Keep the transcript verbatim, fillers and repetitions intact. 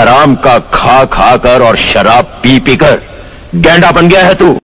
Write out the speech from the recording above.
हराम का खा खा कर और शराब पी पी कर गैंडा बन गया है तू।